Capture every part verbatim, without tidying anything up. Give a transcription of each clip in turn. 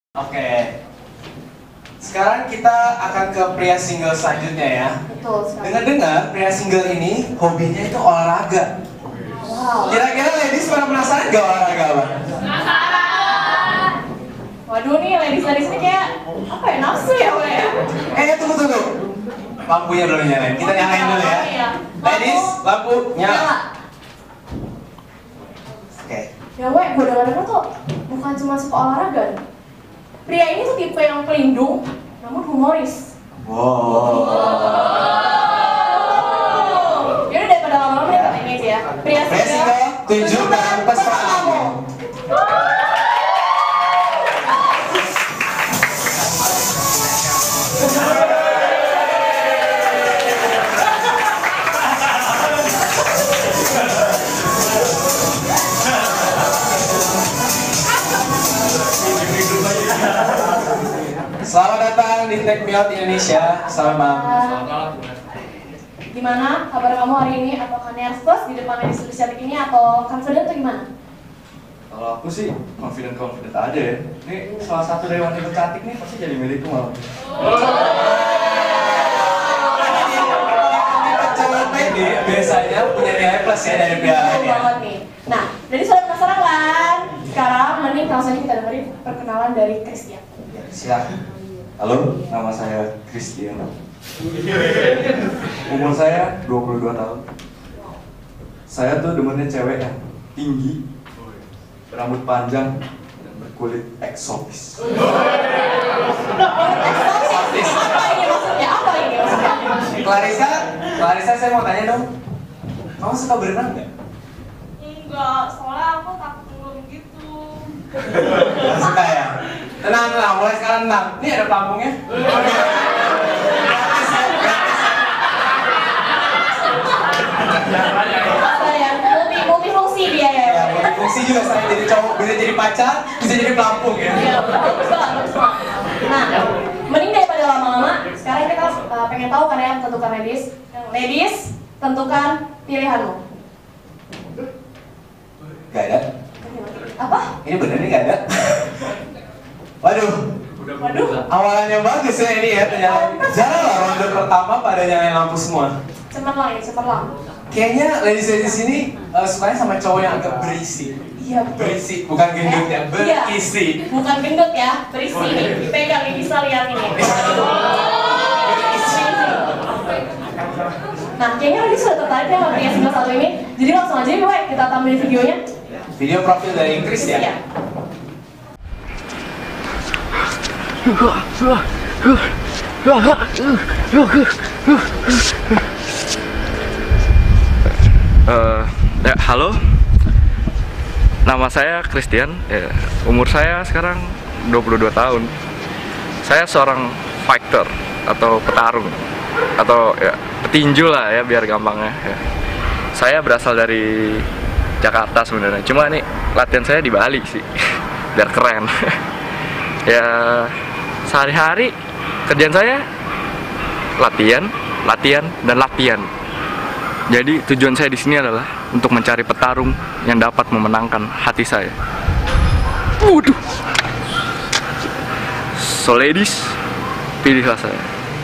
Oke, sekarang kita akan ke pria single selanjutnya ya. Betul sekali. Dengar-dengar pria single ini hobinya itu olahraga. Wow. Kira-kira ladies pada penasaran gak olahraga apa? Penasaran. Waduh nih ladies-ladies ini kayak apa ya, nafsu ya Wak ya? Eh tunggu tunggu, lampunya dulu nyalain. Kita nyalain dulu ya. Ladies, lampu nyala. Oke. Ya Wak, gue dengar-dengar tuh bukan cuma suka olahraga. Pria ini tuh tipe yang pelindung, namun humoris. Wow. Yaudah daripada lama-lama deh ini aja ya. Pria Pria single, tunjukkan pesanmu. Selamat datang di Tech Me Out Indonesia. Selamat malam. Gimana kabar kamu hari ini? Apakah nervous di depan ladies spesial ini atau confident atau gimana? Kalau aku sih confident confident aja ya. Ini salah satu dari wanita cantik nih pasti jadi milikku malam. Cewek pede biasanya punya nilai plus ya dari pihak Betul lain ya. banget nih. Nah, jadi sudah penasaran kan? Sekarang mending langsung aja kita dengerin perkenalan dari Christian. Silakan. Halo, nama saya Christian. Umur saya dua puluh dua tahun. Saya tuh demennya cewek yang tinggi, berambut panjang, dan berkulit eksotis. Eksotis. Apa ini maksudnya? Apa ini maksudnya? Clarissa, Clarissa saya mau tanya dong. Kamu suka berenang nggak? Enggak, soalnya aku takut tenggelam gitu. Nggak suka ya? Tenang, tenang, mulai sekarang tenang. Ini ada pelampungnya. Apa ya? Multi multifungsi dia ya. Ya, multifungsi juga saya jadi cowok, bisa jadi pacar, bisa jadi pelampung ya. Iya, bagus banget, bagus banget. Nah, mending daripada lama-lama, sekarang kita uh, pengen tahu kan ya, tentukan ladies. Yang ladies, tentukan pilihanmu. Gak ada. Apa? Ini bener nih gak ada. Waduh. Waduh. Awalannya bagus ya ini ya ternyata. Jarang lah ronde pertama pada nyalain lampu semua. Cemerlang ya, cemerlang. Kayaknya ladies-ladies ini uh, sukanya sama cowok yang agak berisi. Iya, betul. Berisi, bukan gendut ya, Iya. berisi. Bukan gendut ya, berisi nih. Dipegang nih, bisa lihat ini. Berisi. Nah, kayaknya lagi sudah tertarik ya sama pria single satu ini. Jadi langsung aja nih, Wak, kita tampilin videonya. Video profil dari Chris ya. Iya. Uh, ya, halo, nama saya Christian. Ya, umur saya sekarang dua puluh dua tahun. Saya seorang fighter atau petarung atau ya petinju lah ya biar gampangnya. Ya. Saya berasal dari Jakarta sebenarnya. Cuma nih latihan saya di Bali sih, biar keren. Ya sehari-hari kerjaan saya latihan, latihan dan latihan. Jadi tujuan saya di sini adalah untuk mencari petarung yang dapat memenangkan hati saya. Waduh. So ladies, pilihlah saya.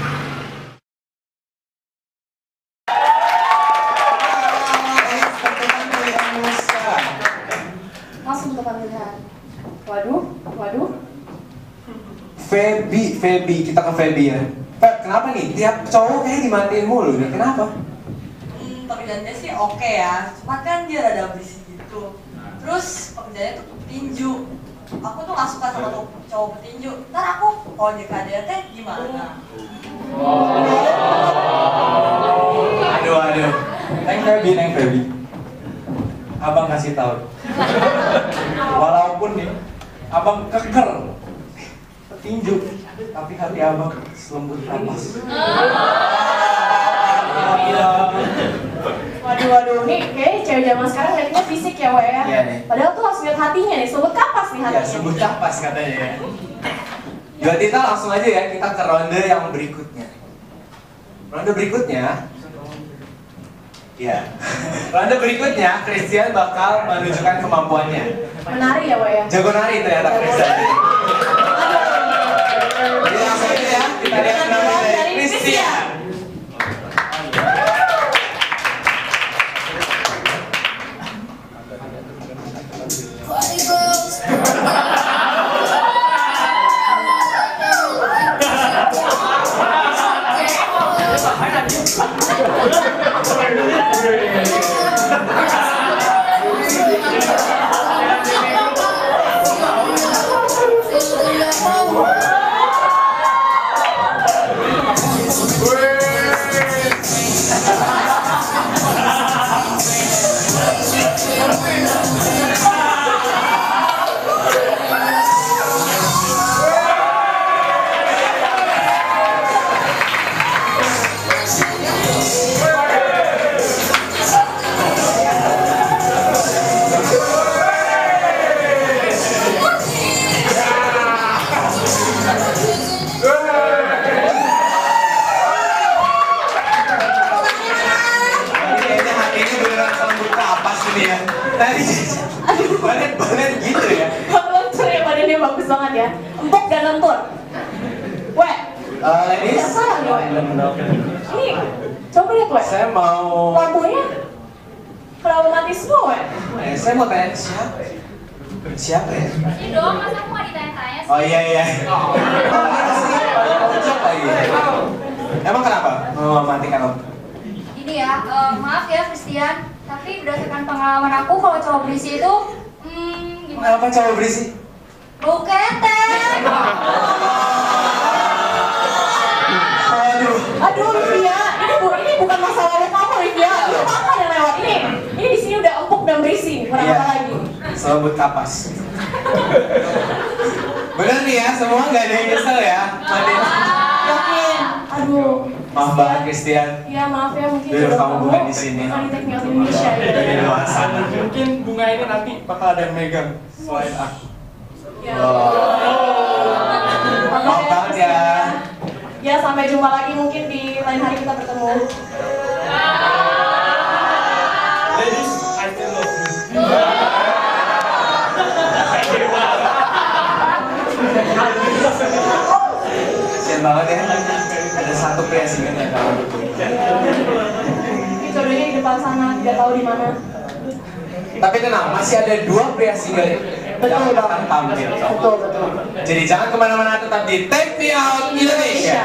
Langsung ke pilihan. Waduh, waduh. Feby, Feby, kita ke Feby ya. Feb, kenapa nih? Tiap cowok kayaknya dimatiin mulu nih, kenapa? Hmm, pekerjaannya sih oke ya, cuma kan dia rada berisik gitu. Terus pekerjaannya tuh petinju. Aku tuh gak suka sama cowok, cowok petinju. Ntar aku kalau jadi K D R T gimana? Aduh, aduh. Neng Feby, Neng Feby. Abang kasih tahu. Walaupun nih, abang keker petinju, tapi hati abang selembut kapas. Waduh, waduh, nih kayaknya cewek zaman sekarang liatnya fisik ya, Wak ya. Iya nih. Padahal tuh harus lihat hatinya nih, sebut kapas nih Ya, hatinya. sebut kapas katanya ya. Jadi kita langsung aja ya, kita ke ronde yang berikutnya. Ronde berikutnya Ya. Ronde berikutnya, Christian bakal menunjukkan kemampuannya. Menari ya, Wak ya? Jago nari ternyata Christian. Aduh, Christian. Balet-balet gitu ya. Lentur ya, badannya bagus banget ya. Empuk dan lentur. Weh, Uh, ladies, nggak salah nih, Weh. Ini, coba lihat, Weh. saya mau, Lampunya terlalu mati semua, Weh. eh, saya mau tanya ke siapa ya? Siapa ya? Ini dong, masa aku nggak ditanya-tanya sih? Oh iya iya. Oh iya sih, cocok lagi. Emang kenapa? Mau matikan om? Ini ya, eh, maaf ya Christian, tapi berdasarkan pengalaman aku kalau cowok berisi itu, hmm, gimana? Kenapa cowok berisi? Bau ketek. Aduh. Aduh, Livia, ini, bu ini bukan masalahnya kamu, Livia. Ini apa yang lewat ini? Ini di sini udah empuk dan berisi, kurang Iya. apa lagi? Selembut kapas. Bener nih ya, semua nggak ada yang nyesel ya. Mandi. Yakin? Aduh. Maaf banget Christian. Ya maaf ya, mungkin Dulu jodoh kamu bukan di sini. bukan di Teknik Indonesia ya. Dari luar sana. Mungkin bunga ini nanti bakal ada yang megang selain aku. Ya. Maaf banget ya. Ya, sampai jumpa lagi mungkin di lain hari kita bertemu. Ladies, I still love you. Kasian banget ya. Ada satu pria singa yang kamu butuh. Ini jodohnya di depan sana, tidak tahu di mana. Tapi tenang, masih ada dua pria singa yang akan tampil. Betul, betul. Jadi jangan kemana-mana, tetap di Take Me Out Indonesia.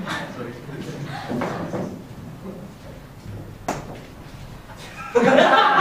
Sorry.